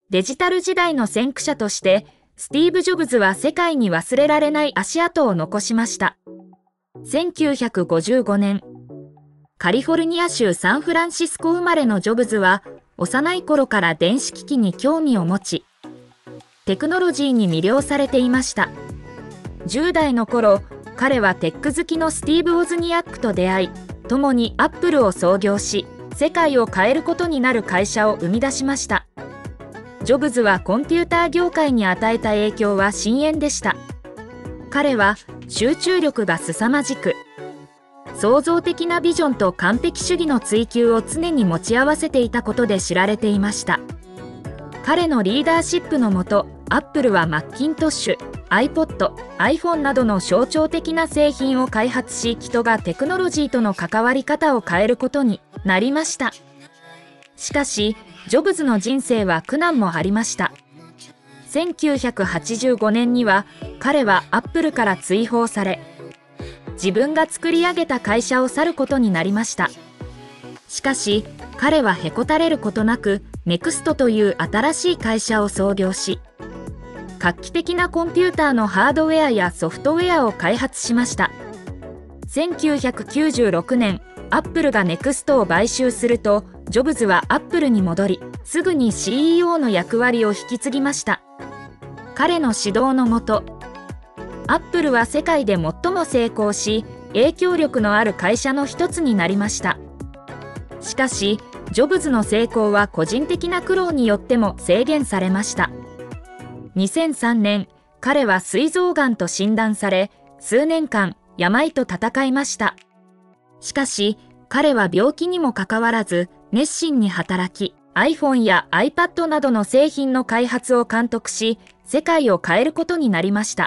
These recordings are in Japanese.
デジタル時代の先駆者として、スティーブ・ジョブズは世界に忘れられない足跡を残しました。1955年、カリフォルニア州サンフランシスコ生まれのジョブズは、幼い頃から電子機器に興味を持ち、テクノロジーに魅了されていました。10代の頃、彼はテック好きのスティーブ・ウォズニアックと出会い、共にアップルを創業し、世界を変えることになる会社を生み出しました。ジョブズはコンピューター業界に与えた影響は深遠でした。彼は集中力が凄まじく、創造的なビジョンと完璧主義の追求を常に持ち合わせていたことで知られていました。彼のリーダーシップのもと、アップルはマッキントッシュ、iPod、iPhone などの象徴的な製品を開発し、人がテクノロジーとの関わり方を変えることになりました。しかし、ジョブズの人生は苦難もありました。1985年には、彼はアップルから追放され、自分が作り上げた会社を去ることになりました。しかし、彼はへこたれることなく、ネクストという新しい会社を創業し、画期的なコンピューターのハードウェアやソフトウェアを開発しました。1996年、アップルがネクストを買収すると、ジョブズはアップルに戻り、すぐに CEO の役割を引き継ぎました。彼の指導のもと、アップルは世界で最も成功し、影響力のある会社の一つになりました。しかし、ジョブズの成功は個人的な苦労によっても制限されました。2003年、彼は膵臓がんと診断され、数年間、病と闘いました。しかし、彼は病気にもかかわらず、熱心に働き、iPhone や iPad などの製品の開発を監督し、世界を変えることになりました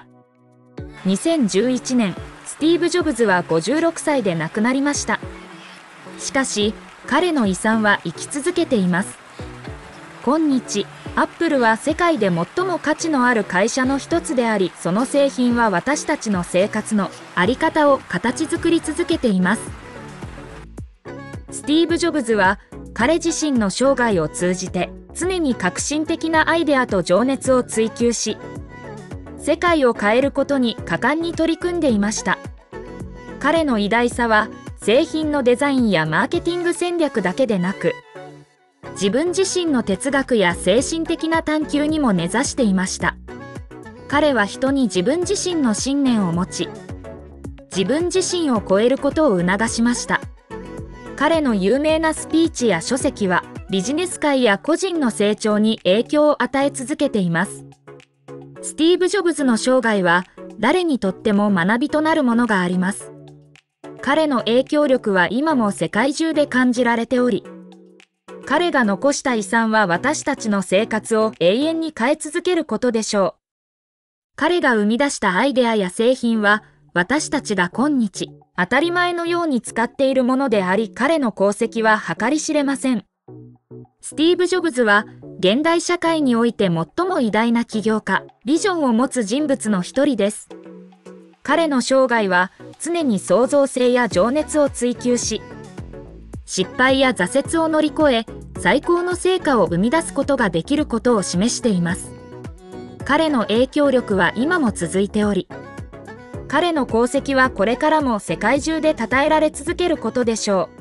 。2011年、スティーブ・ジョブズは56歳で亡くなりました。しかし、彼の遺産は生き続けています。今日、アップルは世界で最も価値のある会社の一つであり、その製品は私たちの生活の在り方を形作り続けています。スティーブ・ジョブズは、彼自身の生涯を通じて、常に革新的なアイデアと情熱を追求し、世界を変えることに果敢に取り組んでいました。彼の偉大さは、製品のデザインやマーケティング戦略だけでなく、自分自身の哲学や精神的な探求にも根ざしていました。彼は人に自分自身の信念を持ち、自分自身を超えることを促しました。彼の有名なスピーチや書籍は、ビジネス界や個人の成長に影響を与え続けています。スティーブ・ジョブズの生涯は、誰にとっても学びとなるものがあります。彼の影響力は今も世界中で感じられており、彼が残した遺産は私たちの生活を永遠に変え続けることでしょう。彼が生み出したアイデアや製品は、私たちが今日、当たり前のように使っているものであり、彼の功績は計り知れません。スティーブ・ジョブズは、現代社会において最も偉大な起業家、ビジョンを持つ人物の一人です。彼の生涯は、常に創造性や情熱を追求し、失敗や挫折を乗り越え、最高の成果を生み出すことができることを示しています。彼の影響力は今も続いており、彼の功績はこれからも世界中で称えられ続けることでしょう。